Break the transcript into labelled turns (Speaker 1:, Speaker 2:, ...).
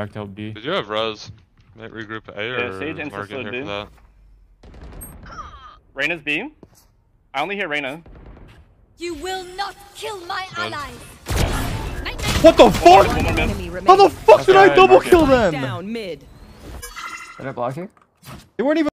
Speaker 1: Back to B.
Speaker 2: Did you have res? Might regroup A or
Speaker 3: Yeah, Sage
Speaker 2: is Mark in
Speaker 3: insta-slid
Speaker 2: here
Speaker 3: B.
Speaker 2: for that?
Speaker 3: Reyna's B. I only hear Reyna.
Speaker 4: You will not kill my allies.
Speaker 5: What the fuck?
Speaker 3: One more mid.
Speaker 6: Enemy
Speaker 5: How
Speaker 6: remaining.
Speaker 5: the fuck did I
Speaker 1: Okay,
Speaker 5: double
Speaker 1: mark it.
Speaker 5: kill them?
Speaker 6: Down mid.
Speaker 7: Did I block you?
Speaker 5: They weren't even